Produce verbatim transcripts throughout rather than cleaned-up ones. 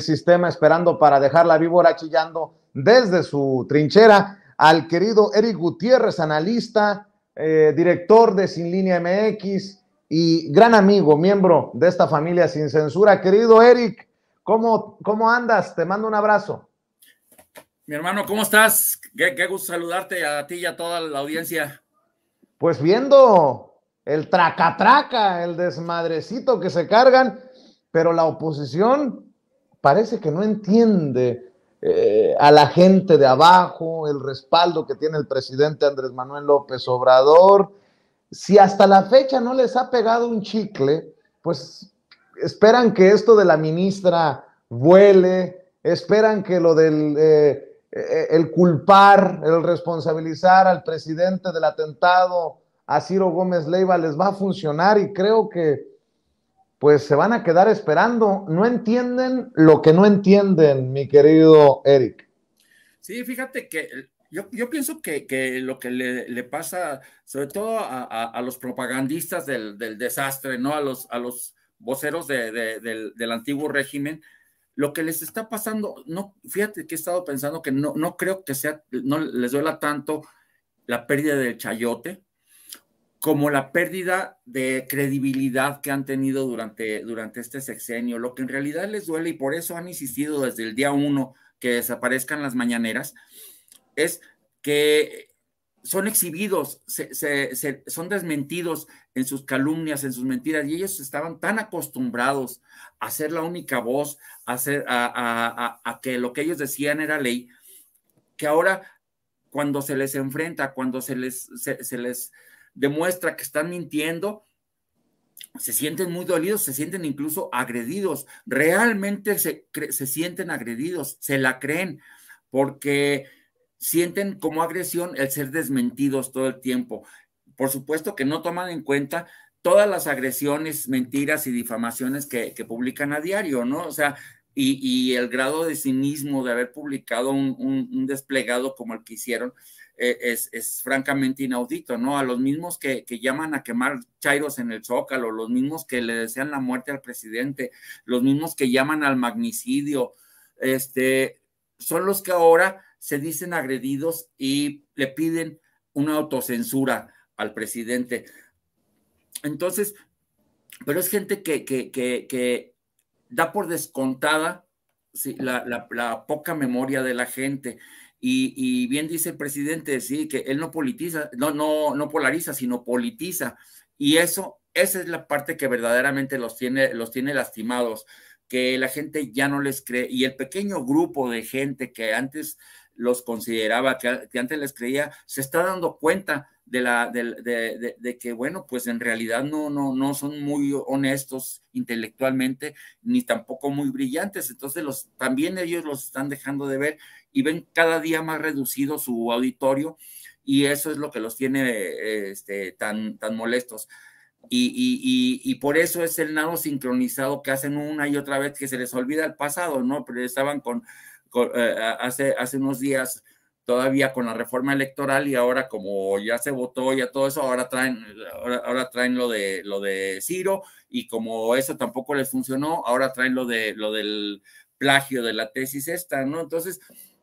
sistema esperando para dejar la víbora chillando desde su trinchera, al querido Eric Gutiérrez, analista, eh, director de Sin Línea M X y gran amigo, miembro de esta familia Sin Censura. Querido Eric, ¿cómo, cómo andas? Te mando un abrazo. Mi hermano, ¿cómo estás? Qué, qué gusto saludarte a ti y a toda la audiencia. Pues viendo el traca-traca, el desmadrecito que se cargan, pero la oposición parece que no entiende eh, a la gente de abajo, el respaldo que tiene el presidente Andrés Manuel López Obrador. Si hasta la fecha no les ha pegado un chicle, pues esperan que esto de la ministra vuele, esperan que lo del eh, el culpar, el responsabilizar al presidente del atentado a Ciro Gómez Leiva les va a funcionar, y creo que pues se van a quedar esperando. No entienden lo que no entienden, mi querido Eric. Sí, fíjate que yo, yo pienso que, que lo que le, le pasa, sobre todo a, a, a los propagandistas del, del desastre, ¿no? A los, a los voceros de, de, del, del antiguo régimen, lo que les está pasando, no, fíjate que he estado pensando que no, no creo que sea, no les duela tanto la pérdida del chayote como la pérdida de credibilidad que han tenido durante, durante este sexenio. Lo que en realidad les duele, y por eso han insistido desde el día uno que desaparezcan las mañaneras, es que son exhibidos, se, se, se, son desmentidos en sus calumnias, en sus mentiras, y ellos estaban tan acostumbrados a ser la única voz, a, ser, a, a, a, a que lo que ellos decían era ley, que ahora cuando se les enfrenta, cuando se les, se, se les demuestra que están mintiendo, se sienten muy dolidos, se sienten incluso agredidos, realmente se, se sienten agredidos, se la creen, porque sienten como agresión el ser desmentidos todo el tiempo. Por supuesto que no toman en cuenta todas las agresiones, mentiras y difamaciones que, que publican a diario, ¿no? O sea, y, y el grado de cinismo de haber publicado un, un, un desplegado como el que hicieron eh, es, es francamente inaudito, ¿no? A los mismos que, que llaman a quemar chairos en el Zócalo, los mismos que le desean la muerte al presidente, los mismos que llaman al magnicidio, este, son los que ahora se dicen agredidos y le piden una autocensura al presidente. Entonces, pero es gente que, que, que, que da por descontada sí, la, la, la poca memoria de la gente. Y, y bien dice el presidente, sí, que él no politiza, no, no, no polariza, sino politiza. Y eso, esa es la parte que verdaderamente los tiene, los tiene lastimados, que la gente ya no les cree. Y el pequeño grupo de gente que antes los consideraba, que, que antes les creía, se está dando cuenta de, la, de, de, de, de que, bueno, pues en realidad no, no, no son muy honestos intelectualmente, ni tampoco muy brillantes. Entonces los, también ellos los están dejando de ver y ven cada día más reducido su auditorio, y eso es lo que los tiene este, tan, tan molestos. Y, y, y, y por eso es el nado sincronizado que hacen una y otra vez, que se les olvida el pasado, ¿no? Pero estaban con, con eh, hace, hace unos días todavía con la reforma electoral, y ahora como ya se votó, ya todo eso, ahora traen, ahora, ahora traen lo de, lo de Ciro, y como eso tampoco les funcionó, ahora traen lo, de, lo del plagio de la tesis esta, ¿no? Entonces,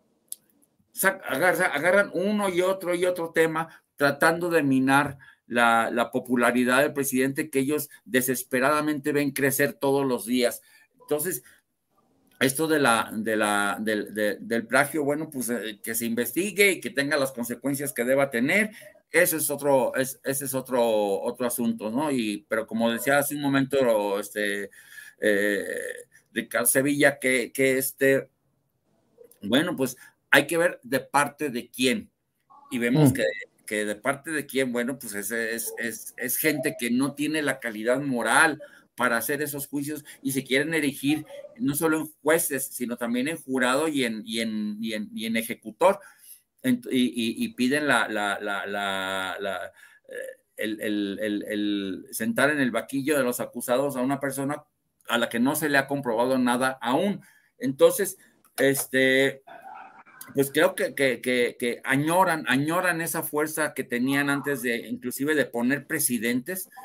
agarran, agarran uno y otro y otro tema tratando de minar La, la popularidad del presidente, que ellos desesperadamente ven crecer todos los días. Entonces, esto de la, de la, de, de, del plagio, bueno, pues eh, que se investigue y que tenga las consecuencias que deba tener, ese es otro, es, ese es otro, otro asunto, ¿no? Y, pero como decía hace un momento, este, eh, Ricardo Sevilla, que, que este, bueno, pues hay que ver de parte de quién, y vemos mm. que que de parte de quién, bueno, pues es, es, es, es gente que no tiene la calidad moral para hacer esos juicios, y se quieren erigir no solo en jueces, sino también en jurado y en, y en, y en, y en ejecutor, en, y, y, y piden la, la, la, la, la el, el, el, el sentar en el vaquillo de los acusados a una persona a la que no se le ha comprobado nada aún. Entonces, este... pues creo que, que, que, que añoran, añoran esa fuerza que tenían antes de, inclusive de poner presidentes,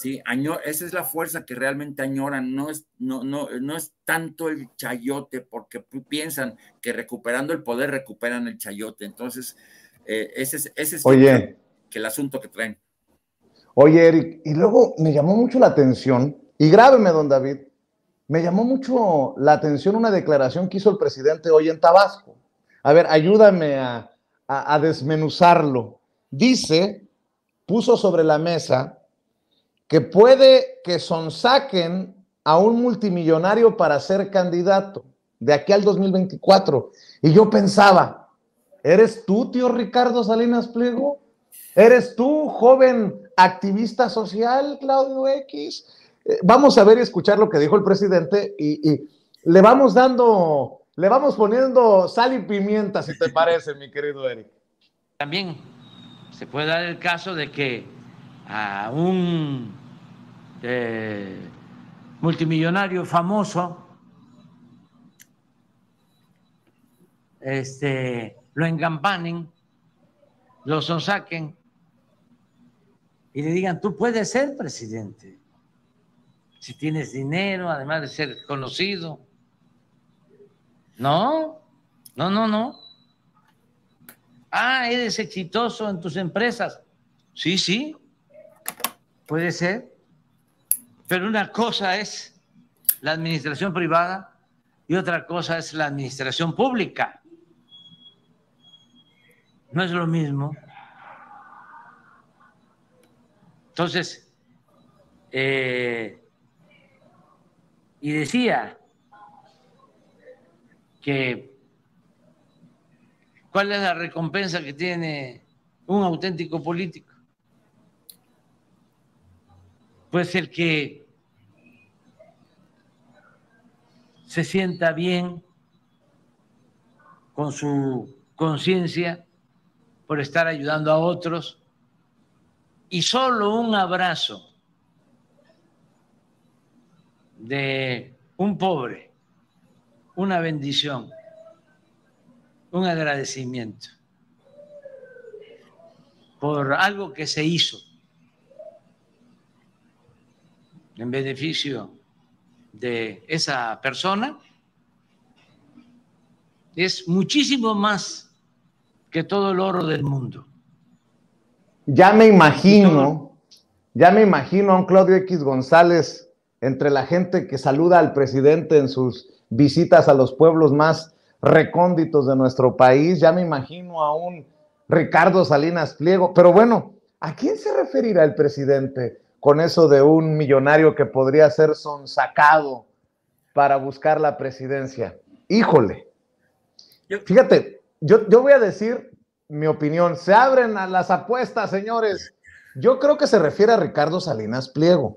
Sí, año, esa es la fuerza que realmente añoran, no es, no, no, no es tanto el chayote, porque piensan que recuperando el poder recuperan el chayote. Entonces, eh, ese es, ese es yo creo Oye, que el asunto que traen. oye, Eric, y luego me llamó mucho la atención, y grábeme, don David, me llamó mucho la atención una declaración que hizo el presidente hoy en Tabasco. A ver, ayúdame a, a, a desmenuzarlo. Dice, puso sobre la mesa que puede que sonsaquen a un multimillonario para ser candidato de aquí al dos mil veinticuatro. Y yo pensaba, ¿eres tú, tío Ricardo Salinas Pliego? ¿Eres tú, joven activista social, Claudio X? Eh, vamos a ver y escuchar lo que dijo el presidente y, y le vamos dando, le vamos poniendo sal y pimienta, si te parece, mi querido Eric. También se puede dar el caso de que a un eh, multimillonario famoso este, lo encampanen, lo sonsaquen y le digan, tú puedes ser presidente si tienes dinero, además de ser conocido. No, no, no, no. Ah, eres exitoso en tus empresas. Sí, sí, puede ser. Pero una cosa es la administración privada y otra cosa es la administración pública. No es lo mismo. Entonces, eh, y decía que ¿cuál es la recompensa que tiene un auténtico político? Pues el que se sienta bien con su conciencia por estar ayudando a otros y solo un abrazo de un pobre, una bendición, un agradecimiento por algo que se hizo en beneficio de esa persona, es muchísimo más que todo el oro del mundo. Ya me imagino, ya me imagino a un Claudio X González entre la gente que saluda al presidente en sus visitas a los pueblos más recónditos de nuestro país. Ya me imagino a un Ricardo Salinas Pliego. Pero bueno, ¿a quién se referirá el presidente con eso de un millonario que podría ser sonsacado para buscar la presidencia? Híjole. Fíjate, yo, yo voy a decir mi opinión. Se abren a las apuestas, señores. Yo creo que se refiere a Ricardo Salinas Pliego,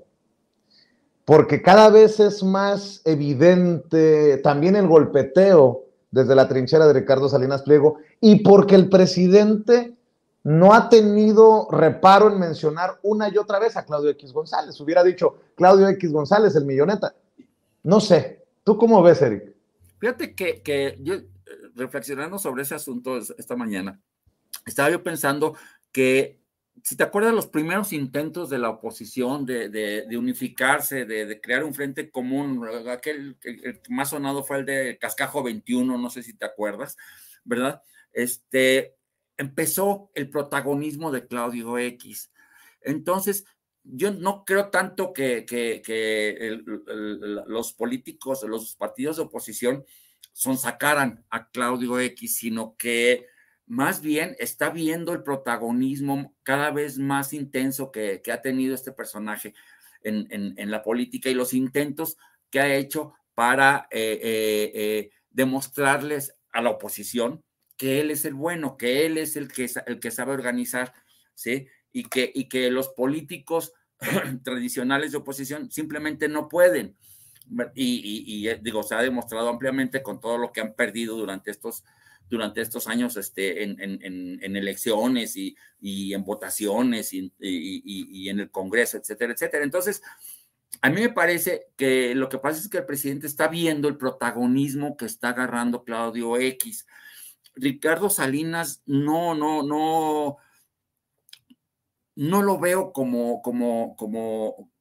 porque cada vez es más evidente también el golpeteo desde la trinchera de Ricardo Salinas Pliego y porque el presidente no ha tenido reparo en mencionar una y otra vez a Claudio X González. Hubiera dicho Claudio X González, el milloneta. No sé. ¿Tú cómo ves, Eric? Fíjate que, que yo, reflexionando sobre ese asunto esta mañana, estaba yo pensando que, si te acuerdas, los primeros intentos de la oposición de, de, de unificarse, de, de crear un frente común, aquel el, el más sonado fue el de Cascajo veintiuno, no sé si te acuerdas, ¿verdad? Este, empezó el protagonismo de Claudio X. Entonces, yo no creo tanto que, que, que el, el, los políticos, los partidos de oposición sonsacaran a Claudio X, sino que más bien está viendo el protagonismo cada vez más intenso que, que ha tenido este personaje en, en, en, la política y los intentos que ha hecho para eh, eh, eh, demostrarles a la oposición que él es el bueno, que él es el que, el que sabe organizar, ¿sí? Y que, y que los políticos tradicionales de oposición simplemente no pueden. Y, y, y digo, se ha demostrado ampliamente con todo lo que han perdido durante estos durante estos años este, en, en, en elecciones y, y en votaciones y, y, y en el Congreso, etcétera, etcétera. Entonces, a mí me parece que lo que pasa es que el presidente está viendo el protagonismo que está agarrando Claudio X. Ricardo Salinas no, no, no, no lo veo como, como, como,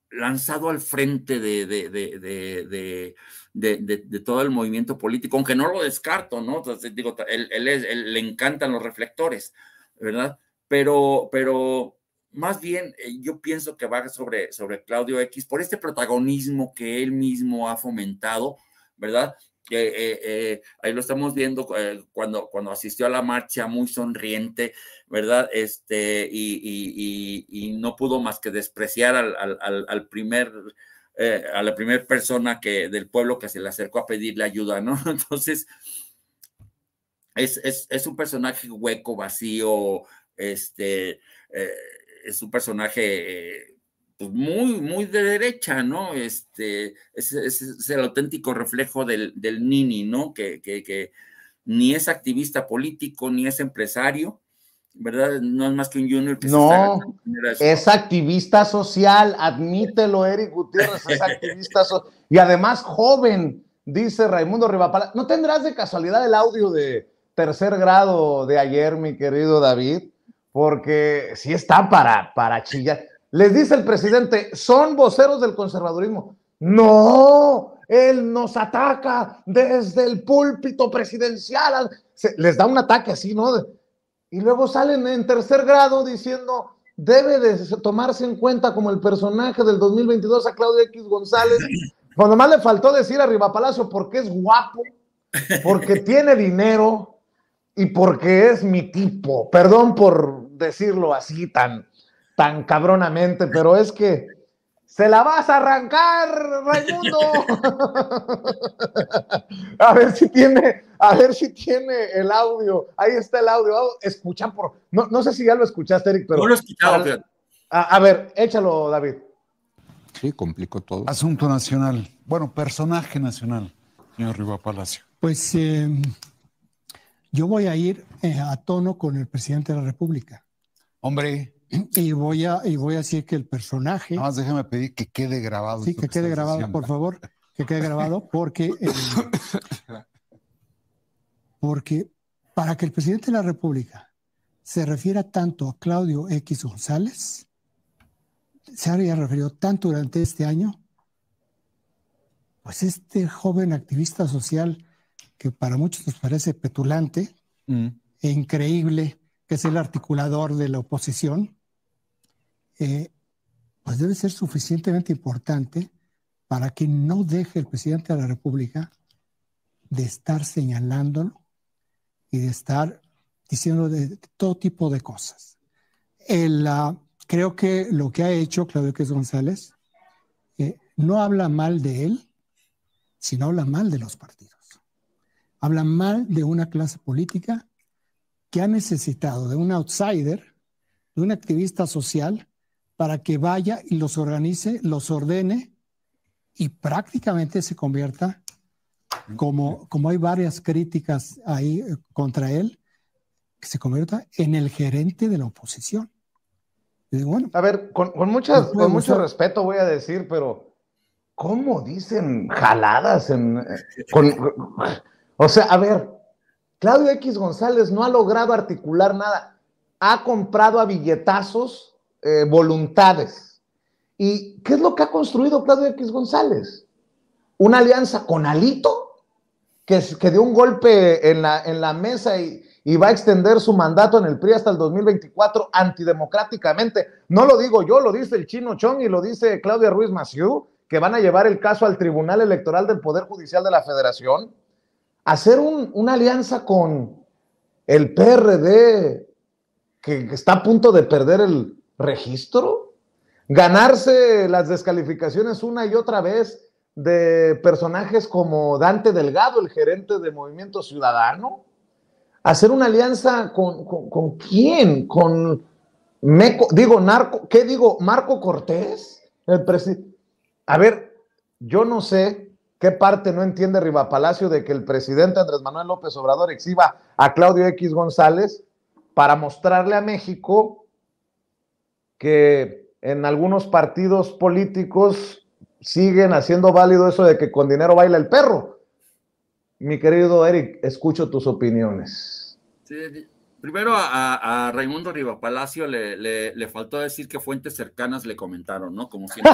lanzado al frente de, de, de, de, de, de, de, de todo el movimiento político, aunque no lo descarto, ¿no? Entonces, digo, él, él, es, él le encantan los reflectores, ¿verdad? Pero, pero más bien yo pienso que va sobre, sobre Claudio X por este protagonismo que él mismo ha fomentado, ¿verdad? Eh, eh, eh, ahí lo estamos viendo eh, cuando, cuando asistió a la marcha muy sonriente, ¿verdad? Este, y, y, y, y no pudo más que despreciar al, al, al primer, eh, a la primera persona que, del pueblo que se le acercó a pedirle ayuda, ¿no? Entonces, es, es, es un personaje hueco, vacío, este, eh, es un personaje... Eh, pues muy, muy de derecha, ¿no? Este, es, es, es el auténtico reflejo del, del Nini, ¿no? Que, que, que ni es activista político, ni es empresario, ¿verdad? No es más que un junior que no, se es activista social, admítelo, Eric Gutiérrez, es activista social, y además joven, dice Raimundo Rivapalacio. ¿No tendrás de casualidad el audio de tercer grado de ayer, mi querido David? Porque sí está para, para chillar. Les dice el presidente, son voceros del conservadurismo. No, él nos ataca desde el púlpito presidencial. Se, les da un ataque así, ¿no? Y luego salen en tercer grado diciendo, debe de tomarse en cuenta como el personaje del dos mil veintidós a Claudio X González. Cuando más le faltó decir a Rivapalacio porque es guapo, porque tiene dinero y porque es mi tipo. Perdón por decirlo así tan... tan cabronamente, pero es que se la vas a arrancar, Raimundo. A ver si tiene, a ver si tiene el audio. Ahí está el audio. Escucha por, no, no sé si ya lo escuchaste, Eric, pero. No lo he escuchado, a, a ver, échalo, David. Sí, complicó todo. Asunto nacional. Bueno, personaje nacional, señor Rivapalacio. Pues eh, yo voy a ir eh, a tono con el presidente de la República. Hombre. Y voy a, y voy a decir que el personaje... Nada más déjame pedir que quede grabado. Sí, que, que quede grabado, diciendo. Por favor, que quede grabado, porque, eh, porque para que el presidente de la República se refiera tanto a Claudio X González, se haya referido tanto durante este año, pues este joven activista social que para muchos nos parece petulante mm. e increíble, que es el articulador de la oposición, Eh, pues debe ser suficientemente importante para que no deje el presidente de la República de estar señalándolo y de estar diciendo de, de todo tipo de cosas. El, uh, creo que lo que ha hecho Claudio X González eh, no habla mal de él, sino habla mal de los partidos. Habla mal de una clase política que ha necesitado de un outsider, de un activista social, para que vaya y los organice, los ordene y prácticamente se convierta, como, como hay varias críticas ahí contra él, que se convierta en el gerente de la oposición. Y bueno, a ver, con, con, muchas, con mucho respeto voy a decir, pero ¿cómo dicen jaladas? En, con, o sea, a ver, Claudio X González no ha logrado articular nada. Ha comprado a billetazos Eh, voluntades. ¿Y qué es lo que ha construido Claudio X González? Una alianza con Alito, que, que dio un golpe en la, en la mesa y, y va a extender su mandato en el P R I hasta el dos mil veinticuatro antidemocráticamente. No lo digo yo, lo dice el Chino Chong y lo dice Claudia Ruiz Massieu, que van a llevar el caso al Tribunal Electoral del Poder Judicial de la Federación. Hacer un, una alianza con el P R D, que, que está a punto de perder el registro, ganarse las descalificaciones una y otra vez de personajes como Dante Delgado, el gerente de Movimiento Ciudadano, hacer una alianza con, con, ¿con quién? Con Meco, digo, narco, ¿qué digo? Marco Cortés, el presidente. A ver, yo no sé qué parte no entiende Rivapalacio de que el presidente Andrés Manuel López Obrador exhiba a Claudio X González para mostrarle a México que en algunos partidos políticos siguen haciendo válido eso de que con dinero baila el perro. Mi querido Eric, escucho tus opiniones. Sí, Primero a, a Raimundo Rivapalacio le, le, le faltó decir que fuentes cercanas le comentaron, ¿no? Como siempre.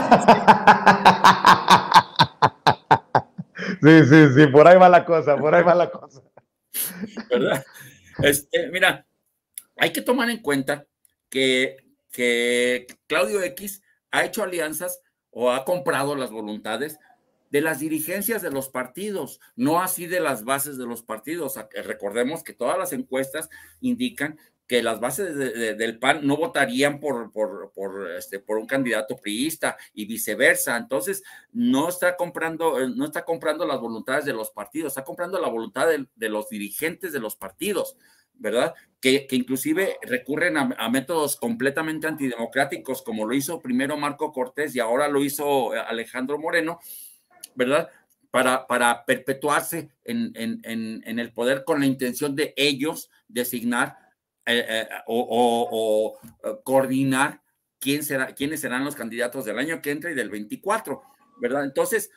Sí, sí, sí, por ahí va la cosa, por ahí va la cosa. ¿Verdad? Este, mira, hay que tomar en cuenta que, que Claudio X ha hecho alianzas o ha comprado las voluntades de las dirigencias de los partidos, no así de las bases de los partidos. Recordemos que todas las encuestas indican que las bases de, de, del P A N no votarían por, por, por, este, por un candidato priista y viceversa. Entonces, no está comprando, no está comprando las voluntades de los partidos, está comprando la voluntad de, de los dirigentes de los partidos, ¿verdad? Que, que inclusive recurren a, a métodos completamente antidemocráticos, como lo hizo primero Marco Cortés y ahora lo hizo Alejandro Moreno, ¿verdad? Para, para perpetuarse en, en, en, en el poder con la intención de ellos designar eh, eh, o, o, o coordinar quién será, quiénes serán los candidatos del año que entra y del veinticuatro, ¿verdad? Entonces,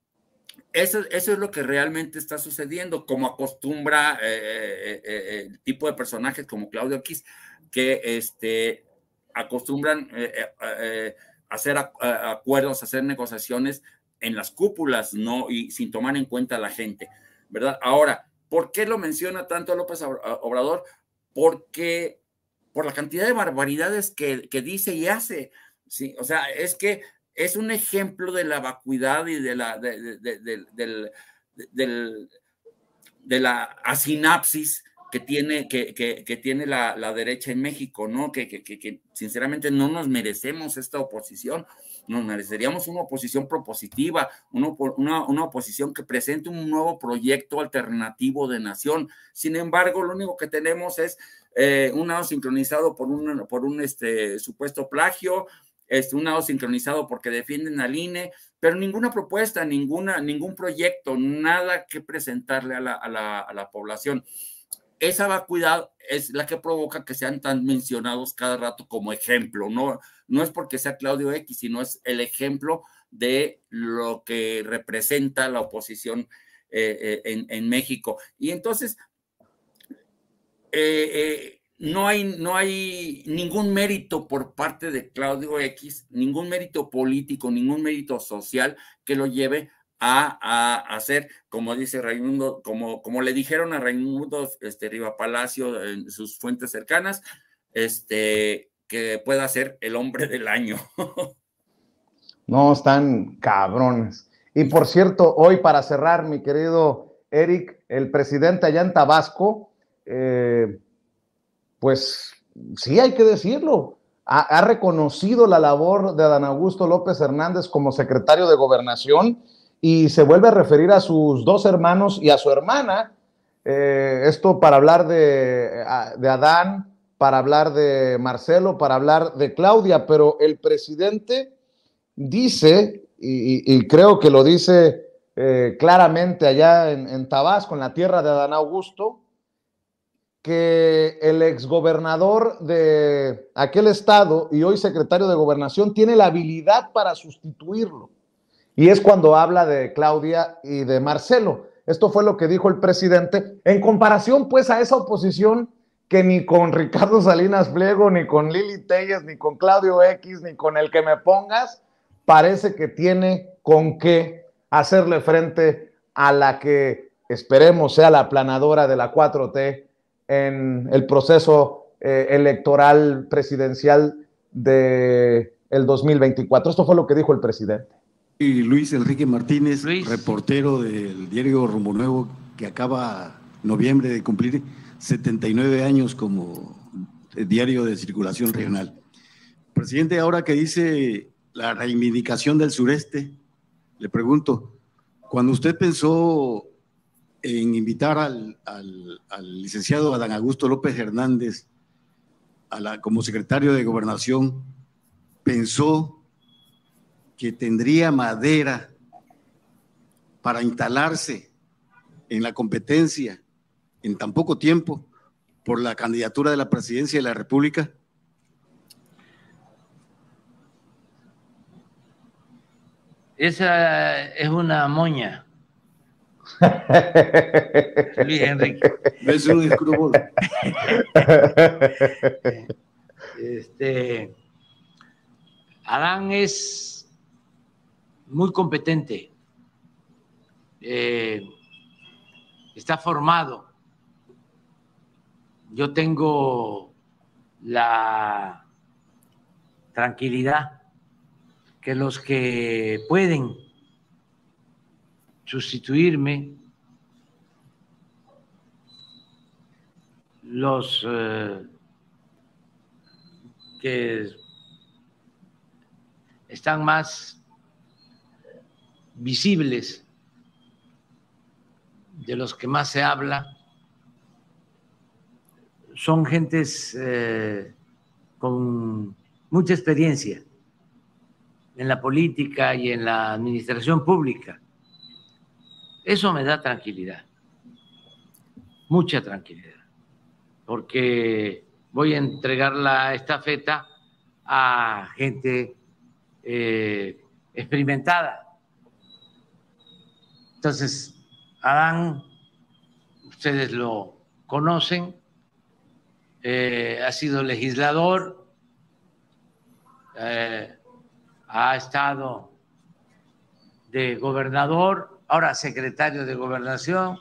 eso, eso es lo que realmente está sucediendo, como acostumbra eh, eh, el tipo de personajes como Claudio X, que este, acostumbran eh, eh, hacer a, a acuerdos, hacer negociaciones en las cúpulas, ¿no? Y sin tomar en cuenta a la gente, ¿verdad? Ahora, ¿por qué lo menciona tanto López Obrador? Porque por la cantidad de barbaridades que, que dice y hace, ¿sí? O sea, es que es un ejemplo de la vacuidad y de la, de, de, de, de, de, de, de la asinapsis que tiene, que, que, que tiene la, la derecha en México, ¿no? Que, que, que sinceramente no nos merecemos esta oposición. Nos mereceríamos una oposición propositiva, una, una, una oposición que presente un nuevo proyecto alternativo de nación. Sin embargo, lo único que tenemos es eh, un lado sincronizado por un, por un este, supuesto plagio, este, un lado sincronizado porque defienden al I N E, pero ninguna propuesta, ninguna, ningún proyecto, nada que presentarle a la, a la, a la población. Esa vacuidad es la que provoca que sean tan mencionados cada rato como ejemplo, ¿no? No es porque sea Claudio X, sino es el ejemplo de lo que representa la oposición eh, eh, en, en México. Y entonces, eh, eh, no hay, no hay ningún mérito por parte de Claudio X, ningún mérito político, ningún mérito social que lo lleve a, a hacer, como dice Raimundo, como, como le dijeron a Raimundo este, Rivapalacio en sus fuentes cercanas, este, que pueda ser el hombre del año. No, están cabrones. Y por cierto, hoy para cerrar, mi querido Eric, el presidente allá en Tabasco, eh, pues sí hay que decirlo, ha, ha reconocido la labor de Adán Augusto López Hernández como secretario de Gobernación y se vuelve a referir a sus dos hermanos y a su hermana, eh, esto para hablar de, de Adán, para hablar de Marcelo, para hablar de Claudia, pero el presidente dice, y, y creo que lo dice eh, claramente allá en, en Tabasco, en la tierra de Adán Augusto, que el exgobernador de aquel estado y hoy secretario de Gobernación tiene la habilidad para sustituirlo. Y es cuando habla de Claudia y de Marcelo. Esto fue lo que dijo el presidente en comparación pues a esa oposición que ni con Ricardo Salinas Pliego, ni con Lili Téllez, ni con Claudio X, ni con el que me pongas, parece que tiene con qué hacerle frente a la que esperemos sea la aplanadora de la cuatro T en el proceso eh, electoral presidencial del dos mil veinticuatro. Esto fue lo que dijo el presidente. Y Luis Enrique Martínez, Luis. reportero del diario Rumbo Nuevo, que acaba en noviembre de cumplir setenta y nueve años como diario de circulación regional. Presidente, ahora que dice la reivindicación del sureste, le pregunto, cuando usted pensó en invitar al, al, al licenciado Adán Augusto López Hernández a la, como secretario de Gobernación, ¿pensó que tendría madera para instalarse en la competencia en tan poco tiempo por la candidatura de la presidencia de la República? Esa es una moña. Luis Enrique. Es un escrúpulo. Este, Adán es muy competente, eh, está formado. Yo tengo la tranquilidad que los que pueden sustituirme, los eh, que están más visibles, de los que más se habla, son gentes eh, con mucha experiencia en la política y en la administración pública. Eso me da tranquilidad, mucha tranquilidad, porque voy a entregar la estafeta a gente eh, experimentada. Entonces, Adán, ustedes lo conocen, eh, ha sido legislador, eh, ha estado de gobernador, ahora secretario de Gobernación,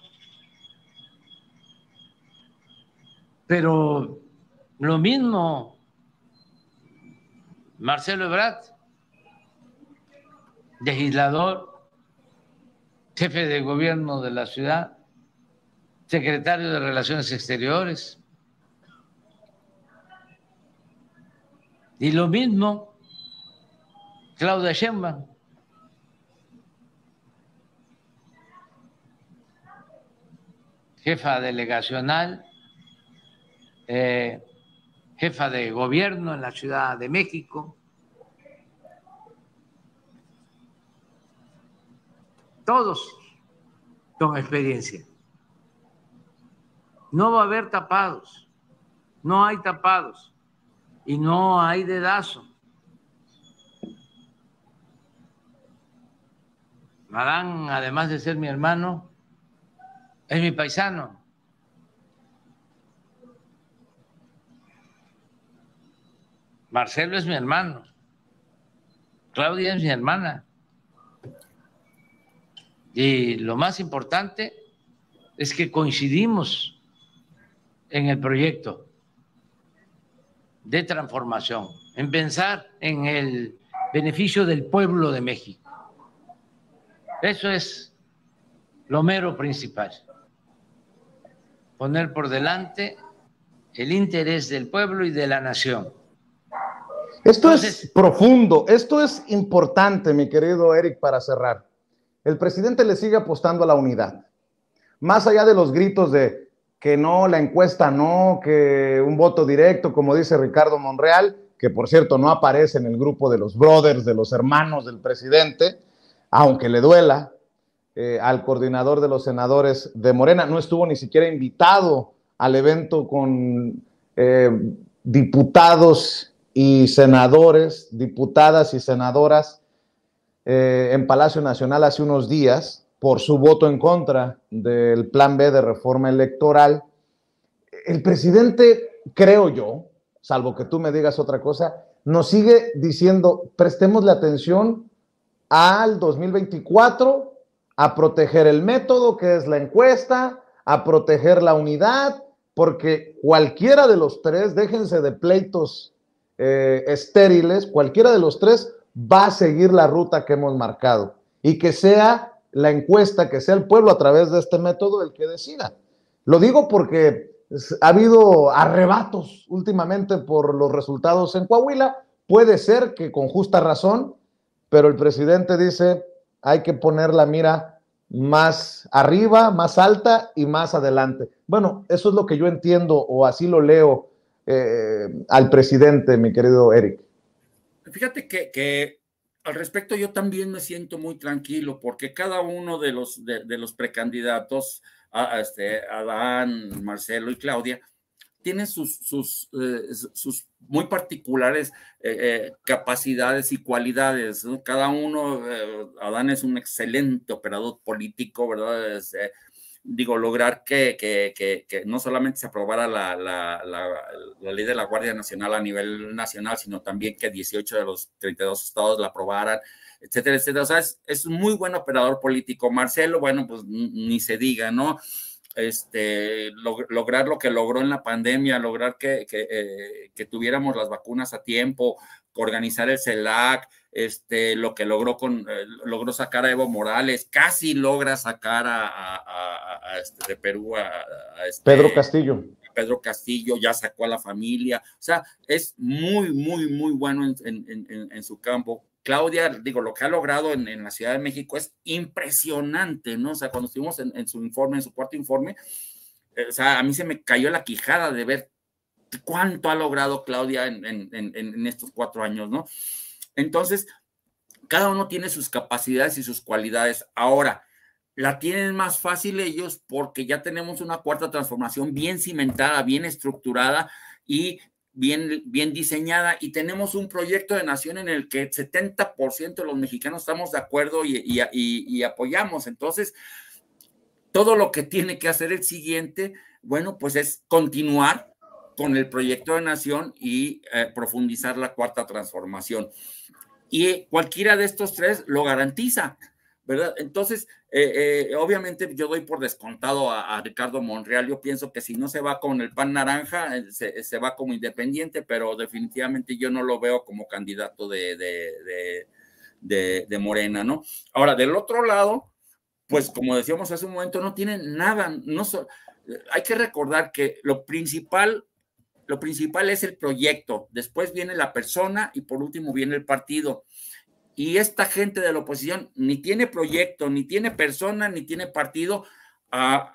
pero lo mismo Marcelo Ebrard, legislador, jefe de gobierno de la ciudad, secretario de Relaciones Exteriores, y lo mismo Claudia Sheinbaum, jefa delegacional, eh, jefa de gobierno en la Ciudad de México. Todos con experiencia. No va a haber tapados, no hay tapados y no hay dedazo. Adán, además de ser mi hermano, es mi paisano. Marcelo es mi hermano. Claudia es mi hermana. Y lo más importante es que coincidimos en el proyecto de transformación, en pensar en el beneficio del pueblo de México. Eso es lo mero principal. Poner por delante el interés del pueblo y de la nación. Esto Entonces, es profundo, esto es importante, mi querido Eric, para cerrar. El presidente le sigue apostando a la unidad. Más allá de los gritos de que no, la encuesta no, que un voto directo, como dice Ricardo Monreal, que por cierto no aparece en el grupo de los brothers, de los hermanos del presidente, aunque le duela, eh, al coordinador de los senadores de Morena, no estuvo ni siquiera invitado al evento con eh, diputados y senadores, diputadas y senadoras eh, en Palacio Nacional hace unos días por su voto en contra del plan B de reforma electoral. El presidente, creo yo, salvo que tú me digas otra cosa, nos sigue diciendo, prestémosle atención al dos mil veinticuatro, a proteger el método que es la encuesta, a proteger la unidad, porque cualquiera de los tres, déjense de pleitos eh, estériles, cualquiera de los tres va a seguir la ruta que hemos marcado y que sea la encuesta, que sea el pueblo a través de este método el que decida. Lo digo porque ha habido arrebatos últimamente por los resultados en Coahuila, puede ser que con justa razón, pero el presidente dice hay que poner la mira más arriba, más alta y más adelante. Bueno, eso es lo que yo entiendo o así lo leo eh, al presidente, mi querido Eric. Fíjate que, que al respecto yo también me siento muy tranquilo porque cada uno de los, de, de los precandidatos, a, a este, Adán, Marcelo y Claudia, tiene sus, sus, eh, sus muy particulares eh, eh, capacidades y cualidades, ¿no? Cada uno, eh, Adán es un excelente operador político, ¿verdad? Es, eh, digo, lograr que, que, que, que no solamente se aprobara la, la, la, la ley de la Guardia Nacional a nivel nacional, sino también que dieciocho de los treinta y dos estados la aprobaran, etcétera, etcétera. O sea, es, es un muy buen operador político. Marcelo, bueno, pues ni se diga, ¿no? Este, log lograr lo que logró en la pandemia, lograr que, que, eh, que tuviéramos las vacunas a tiempo, organizar el CELAC, este, lo que logró con, eh, logró sacar a Evo Morales, casi logra sacar a, a, a, a este, de Perú a, a este, Pedro Castillo. Pedro Castillo, ya sacó a la familia, o sea, es muy, muy, muy bueno en, en, en, en su campo. Claudia, digo, lo que ha logrado en, en la Ciudad de México es impresionante, ¿no? O sea, cuando estuvimos en, en su informe, en su cuarto informe, eh, o sea, a mí se me cayó la quijada de ver cuánto ha logrado Claudia en, en, en, en estos cuatro años, ¿no? Entonces, cada uno tiene sus capacidades y sus cualidades. Ahora, la tienen más fácil ellos porque ya tenemos una cuarta transformación bien cimentada, bien estructurada y bien, bien diseñada, y tenemos un proyecto de nación en el que el setenta por ciento de los mexicanos estamos de acuerdo y, y, y, y apoyamos. Entonces, todo lo que tiene que hacer el siguiente, bueno, pues es continuar con el proyecto de nación y eh, profundizar la cuarta transformación. Y cualquiera de estos tres lo garantiza, ¿verdad? Entonces, eh, eh, obviamente yo doy por descontado a, a Ricardo Monreal. Yo pienso que si no se va con el pan naranja, eh, se, se va como independiente, pero definitivamente yo no lo veo como candidato de, de, de, de, de Morena, ¿no? Ahora, del otro lado, pues como decíamos hace un momento, no tienen nada, no so, hay que recordar que lo principal, lo principal es el proyecto, después viene la persona y por último viene el partido. Y esta gente de la oposición ni tiene proyecto, ni tiene persona, ni tiene partido a,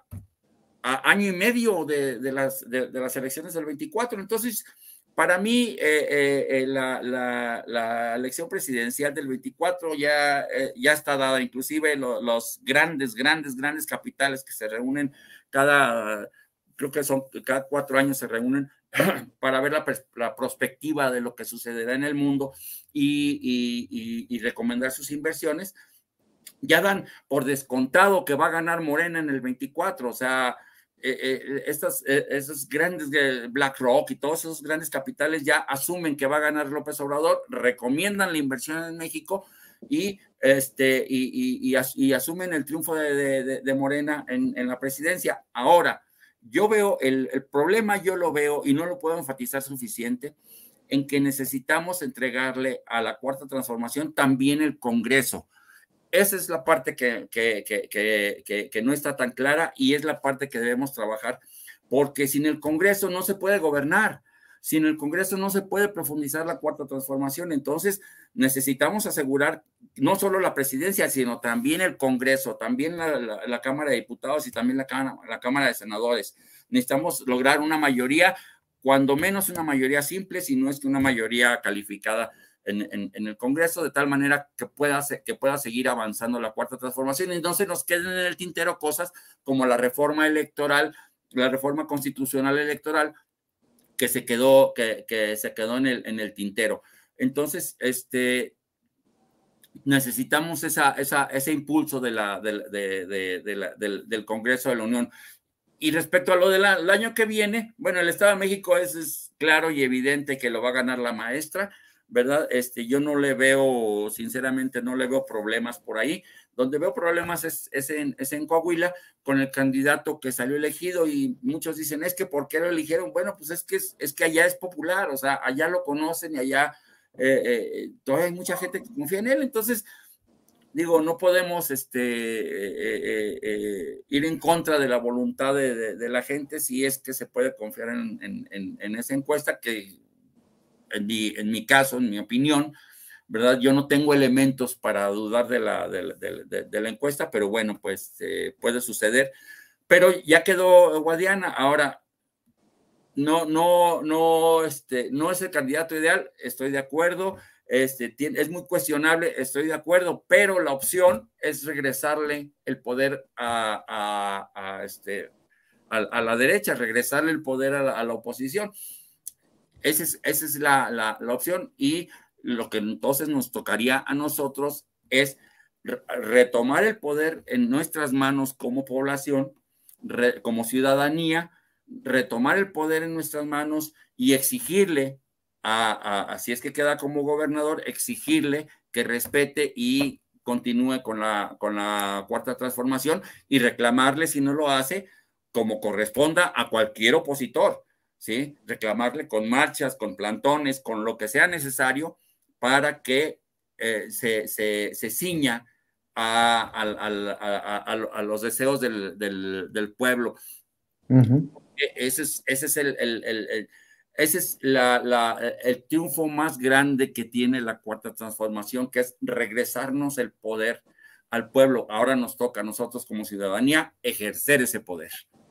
a año y medio de, de, las, de, de las elecciones del veinticuatro. Entonces, para mí, eh, eh, la, la, la elección presidencial del veinticuatro ya, eh, ya está dada. Inclusive lo, los grandes, grandes, grandes capitales que se reúnen cada, creo que son cada cuatro años se reúnen para ver la, la perspectiva de lo que sucederá en el mundo y, y, y, y recomendar sus inversiones, ya dan por descontado que va a ganar Morena en el veinticuatro. O sea, eh, eh, estas, eh, esos grandes eh, BlackRock y todos esos grandes capitales ya asumen que va a ganar López Obrador, recomiendan la inversión en México y, este, y, y, y, y asumen el triunfo de, de, de Morena en, en la presidencia. Ahora, yo veo el, el problema, yo lo veo y no lo puedo enfatizar suficiente, en que necesitamos entregarle a la cuarta transformación también el Congreso. Esa es la parte que, que, que, que, que, que no está tan clara y es la parte que debemos trabajar, porque sin el Congreso no se puede gobernar, sin el Congreso no se puede profundizar la cuarta transformación. Entonces necesitamos asegurar no solo la presidencia, sino también el Congreso, también la, la, la Cámara de Diputados y también la, la Cámara de Senadores. Necesitamos lograr una mayoría, cuando menos una mayoría simple, si no es que una mayoría calificada en, en, en el Congreso, de tal manera que pueda, que pueda seguir avanzando la cuarta transformación y no se nos queden en el tintero cosas como la reforma electoral, la reforma constitucional electoral, que se quedó, que, que se quedó en el, en el tintero. Entonces, este, necesitamos esa, esa, ese impulso de la, de, de, de, de la, del, del Congreso de la Unión. Y respecto a lo del año que viene, bueno, el Estado de México es, es claro y evidente que lo va a ganar la maestra, ¿verdad? Este, yo no le veo, sinceramente, no le veo problemas por ahí. Donde veo problemas es, es, en, es en Coahuila, con el candidato que salió elegido, y muchos dicen, es que ¿por qué lo eligieron? Bueno, pues es que, es, es que allá es popular, o sea, allá lo conocen y allá eh, eh, todavía hay mucha gente que confía en él. Entonces, digo, no podemos este, eh, eh, eh, ir en contra de la voluntad de, de, de la gente si es que se puede confiar en, en, en, en esa encuesta, que en mi, en mi caso, en mi opinión, ¿verdad? Yo no tengo elementos para dudar de la, de, de, de, de la encuesta, pero bueno, pues eh, puede suceder. Pero ya quedó Guadiana. Ahora, no, no, no, este, no es el candidato ideal, estoy de acuerdo. Este, tiene, es muy cuestionable, estoy de acuerdo, pero la opción es regresarle el poder a, a, a, este, a, a la derecha, regresarle el poder a la, a la oposición. Esa es, esa es la, la, la opción, y lo que entonces nos tocaría a nosotros es re retomar el poder en nuestras manos como población, re, como ciudadanía, retomar el poder en nuestras manos y exigirle, a, a, a, si es que queda como gobernador, exigirle que respete y continúe con la, con la cuarta transformación, y reclamarle, si no lo hace, como corresponda a cualquier opositor, ¿sí? Reclamarle con marchas, con plantones, con lo que sea necesario para que eh, se, se, se ciña a, a, a, a, a los deseos del, del, del pueblo. Uh-huh. Ese es, ese es el, el, el, el ese es la, la, el triunfo más grande que tiene la cuarta transformación, que es regresarnos el poder al pueblo. Ahora nos toca a nosotros como ciudadanía ejercer ese poder.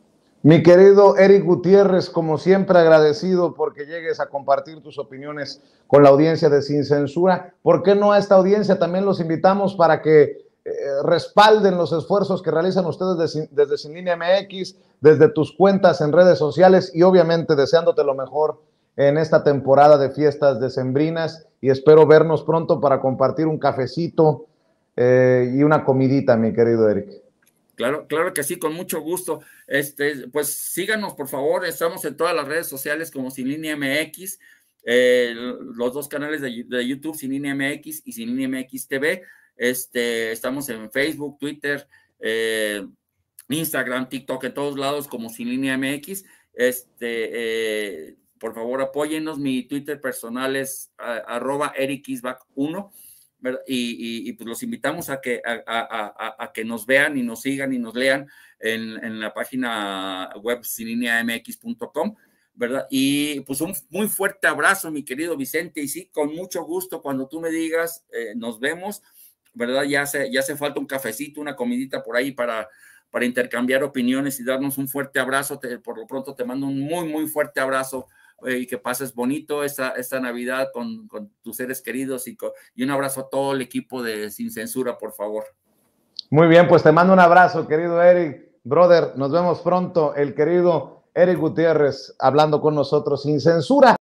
Mi querido Eric Gutiérrez, como siempre agradecido porque llegues a compartir tus opiniones con la audiencia de Sin Censura. ¿Por qué no a esta audiencia también los invitamos para que eh, respalden los esfuerzos que realizan ustedes de, desde Sin Línea M X, desde tus cuentas en redes sociales, y obviamente deseándote lo mejor en esta temporada de fiestas decembrinas, y espero vernos pronto para compartir un cafecito eh, y una comidita, mi querido Eric. Claro, claro que sí, con mucho gusto. Este, pues síganos, por favor. Estamos en todas las redes sociales como Sin Línea M X, eh, los dos canales de, de YouTube, Sin Línea M X y Sin Línea M X T V. Este, estamos en Facebook, Twitter, eh, Instagram, TikTok, en todos lados como Sin Línea M X. Este, eh, por favor, apóyennos. Mi Twitter personal es a, arroba erikisbach uno. Y, y, y pues los invitamos a que, a, a, a, a que nos vean y nos sigan y nos lean en, en la página web sin línea m x punto com, ¿verdad? Y pues un muy fuerte abrazo, mi querido Vicente, y sí, con mucho gusto, cuando tú me digas, eh, nos vemos, ¿verdad? Ya hace, ya hace falta un cafecito, una comidita por ahí para, para intercambiar opiniones y darnos un fuerte abrazo. Te, por lo pronto te mando un muy, muy fuerte abrazo. Y que pases bonito esta, esta Navidad con, con tus seres queridos, y, con, y un abrazo a todo el equipo de Sin Censura, por favor. Muy bien, pues te mando un abrazo, querido Eric. Brother, nos vemos pronto. El querido Eric Gutiérrez hablando con nosotros Sin Censura.